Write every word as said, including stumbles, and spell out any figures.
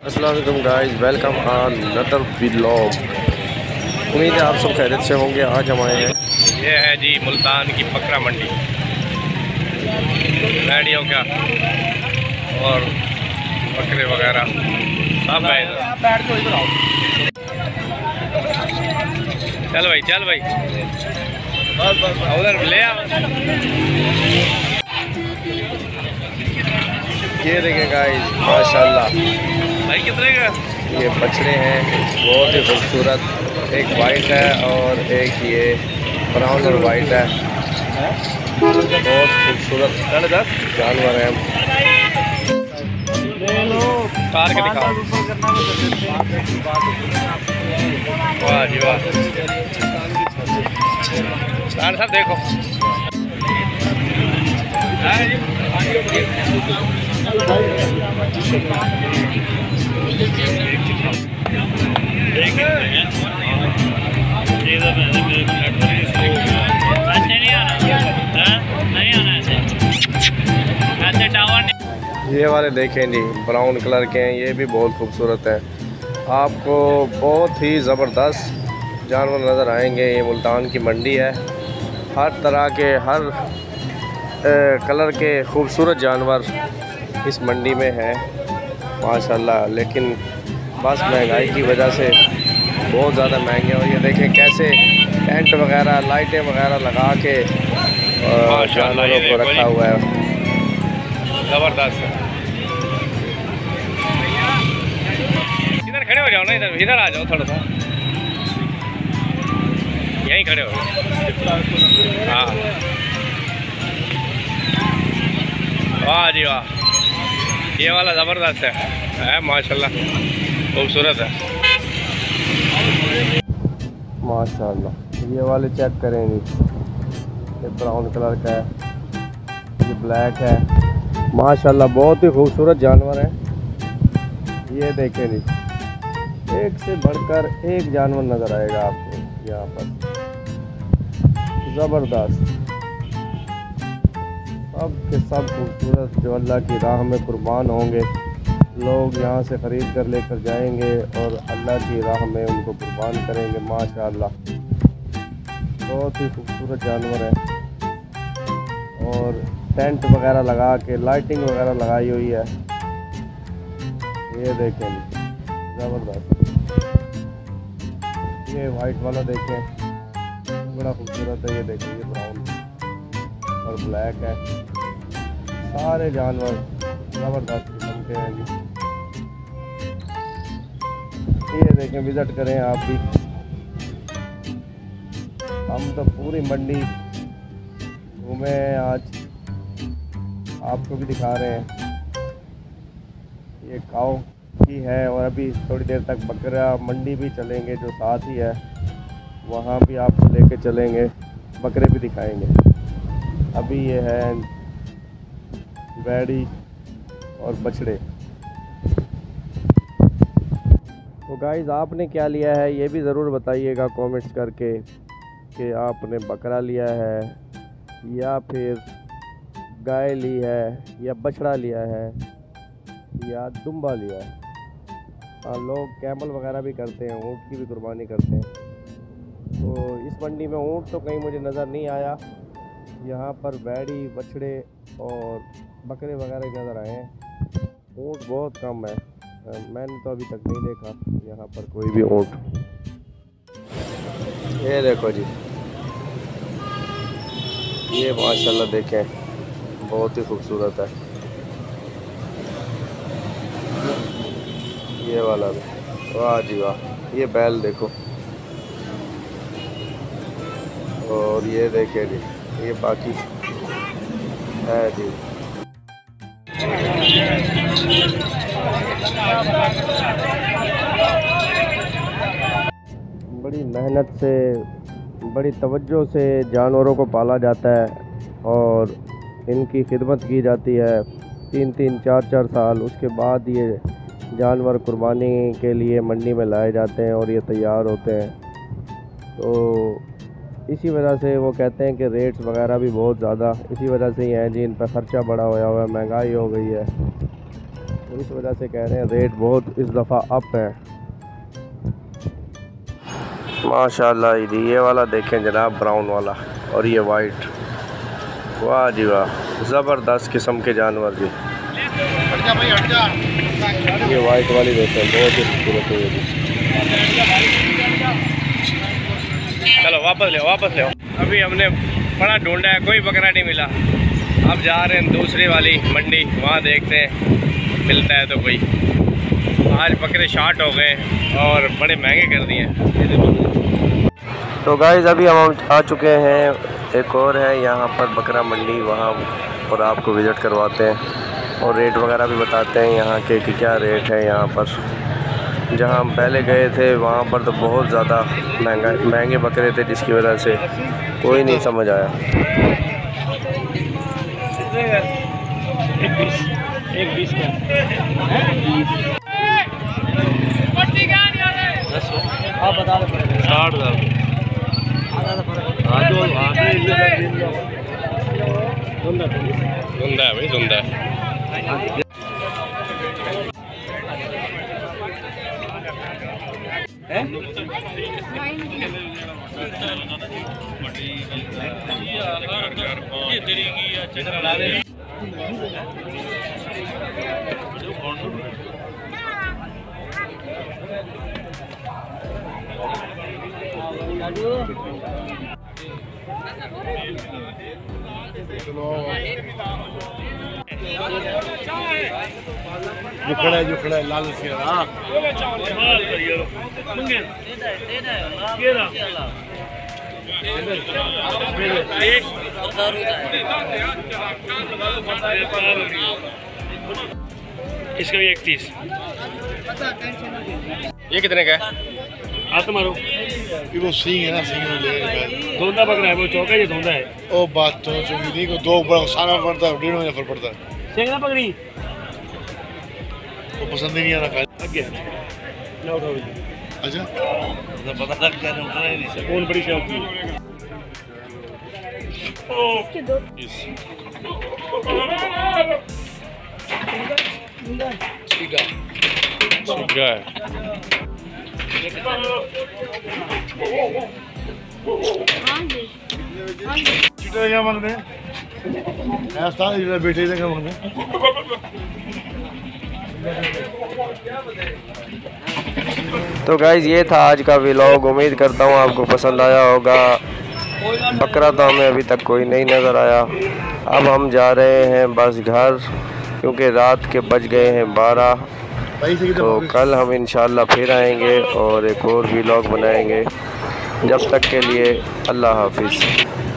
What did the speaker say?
अस्सलाम वालेकुम guys, welcome on another vlog. उम्मीद है आप सब खैरियत से होंगे। आज हम आए हैं, ये है जी मुल्तान की बकरा मंडी, गाड़ियों का और बकरे वगैरह सब है इधर। चल भाई चल भाई उधर ले आ। ये देखें गाइस, माशाल्लाह भाई कितने का? ये बछड़े हैं बहुत ही खूबसूरत। एक वाइट है और एक ये ब्राउन और वाइट है। बहुत खूबसूरत जानवर हैं। कार के दिखा। वाह जी वाह, साहब देखो। ये वाले देखें जी, ब्राउन कलर के हैं, ये भी बहुत खूबसूरत है। आपको बहुत ही ज़बरदस्त जानवर नज़र आएंगे। ये मुल्तान की मंडी है, हर तरह के हर ए, कलर के खूबसूरत जानवर इस मंडी में है माशाल्लाह। लेकिन बस महंगाई की वजह से बहुत ज़्यादा महंगे। और ये देखें कैसे टेंट वगैरह लाइटें वगैरह लगा के जानवरों को रखा हुआ है। ज़बरदस्त। इधर खड़े हो जाओ ना, इधर इधर आ जाओ थोड़ा सा, यहीं खड़े हो। हाँ वाह जी वाह, ये वाला ज़बरदस्त है, है माशाल्लाह, खूबसूरत है माशाल्लाह। ये वाले चेक करें जी, ये ब्राउन कलर का है, ये ब्लैक है माशाल्लाह, बहुत ही खूबसूरत जानवर है। ये देखें जी, एक से बढ़कर एक जानवर नज़र आएगा आपको यहाँ पर, ज़बरदस्त, सब के सब खूबसूरत, जो अल्लाह की राह में कुर्बान होंगे। लोग यहाँ से ख़रीद कर लेकर जाएंगे और अल्लाह की राह में उनको कुर्बान करेंगे माशाल्लाह। बहुत ही खूबसूरत जानवर है और टेंट वगैरह लगा के लाइटिंग वगैरह लगाई हुई है। ये देखें ज़बरदस्त। ये वाइट वाला देखें, बड़ा खूबसूरत है। ये देखें, ये ब्राउन और ब्लैक है। सारे जानवर ज़बरदस्त किस्म के हैं जी। ये देखें, विज़िट करें आप भी। हम तो पूरी मंडी घूमे आज, आपको भी दिखा रहे हैं। ये काऊ की है और अभी थोड़ी देर तक बकरा मंडी भी चलेंगे, जो साथ ही है, वहाँ भी आपको लेके चलेंगे, बकरे भी दिखाएंगे। अभी ये है बैड़ी और बछड़े। तो गाइज़, आपने क्या लिया है ये भी ज़रूर बताइएगा कमेंट्स करके, कि आपने बकरा लिया है या फिर गाय ली है या बछड़ा लिया है या दुम्बा लिया है। हाँ, लोग कैमल वगैरह भी करते हैं, ऊँट की भी कुर्बानी करते हैं। तो इस मंडी में ऊँट तो कहीं मुझे नज़र नहीं आया, यहाँ पर बैड़ी, बछड़े और बकरे वगैरह नज़र आए हैं। ऊँट बहुत कम है, मैंने तो अभी तक नहीं देखा यहाँ पर कोई भी ऊँट। ये देखो जी, ये माशाल्लाह देखें, बहुत ही खूबसूरत है। ये वाला भी, वाह जी वाह। ये बैल देखो, और ये देखें जी, ये बाकी है जी। बड़ी मेहनत से, बड़ी तवज्जो से जानवरों को पाला जाता है और इनकी खिदमत की जाती है तीन तीन चार चार साल। उसके बाद ये जानवर कुर्बानी के लिए मंडी में लाए जाते हैं और ये तैयार होते हैं। तो इसी वजह से वो कहते हैं कि रेट्स वगैरह भी बहुत ज़्यादा इसी वजह से ही हैं जी, इन पर ख़र्चा बड़ा होया हुआ है, महंगाई हो गई है। तो इस वजह से कह रहे हैं रेट बहुत इस दफ़ा अप है। माशाल्लाह ये वाला देखें जनाब, ब्राउन वाला, और ये वाइट, वाह जी वाह, ज़बरदस्त किस्म के जानवर जी। ये वाइट वाली देखें, बहुत ही खूबसूरत है ये भी। चलो वापस ले वापस ले। अभी हमने बड़ा ढूंढा है, कोई बकरा नहीं मिला। अब जा रहे हैं दूसरी वाली मंडी, वहाँ देखते हैं मिलता है तो कोई। आज बकरे शार्ट हो गए और बड़े महंगे कर दिए। तो गाइस अभी हम आ चुके हैं, एक और है यहाँ पर बकरा मंडी, वहाँ पर आपको विज़िट करवाते हैं और रेट वगैरह भी बताते हैं यहाँ के कि क्या रेट है यहाँ पर। जहाँ हम पहले गए थे वहाँ पर तो बहुत ज़्यादा महंगा महंगे बकरे थे, जिसकी वजह से कोई नहीं समझ आया। एक बीस एक बीस का आप बता दो साठ हज़ार धुंधा है भाई, धुंधा है। जो खड़ा है जो खड़ा है लाल से हाँ इसका भी इकतीस। ये कितने का है? हाथ मारो। वो सिंह है ना, सिंह में ले धोंदा पकड़ा है, वो चौका ही धोंदा है। ओ बात तो चुंगी को दो बड़ा सारा पड़ता है, डेढ़ महीने फर्क पड़ता है। सिंह ना पकड़ी वो पसंद ही नहीं आ रहा। आगे ना उठाओ। अच्छा तो पता लग गया उठा ही नहीं। कौन बड़ी शौकी ठीक है ठीक है। चिटा क्या मांगते हैं? ऐसा इधर बैठे थे क्या मांगते हैं? तो गाइज़ ये था आज का व्लॉग, उम्मीद करता हूँ आपको पसंद आया होगा। बकरा तो हमें अभी तक कोई नहीं नज़र आया। अब हम जा रहे हैं बस घर, क्योंकि रात के बज गए हैं बारह। तो कल हम इंशाल्लाह फिर आएंगे और एक और व्लॉग बनाएंगे। जब तक के लिए अल्लाह हाफिज़।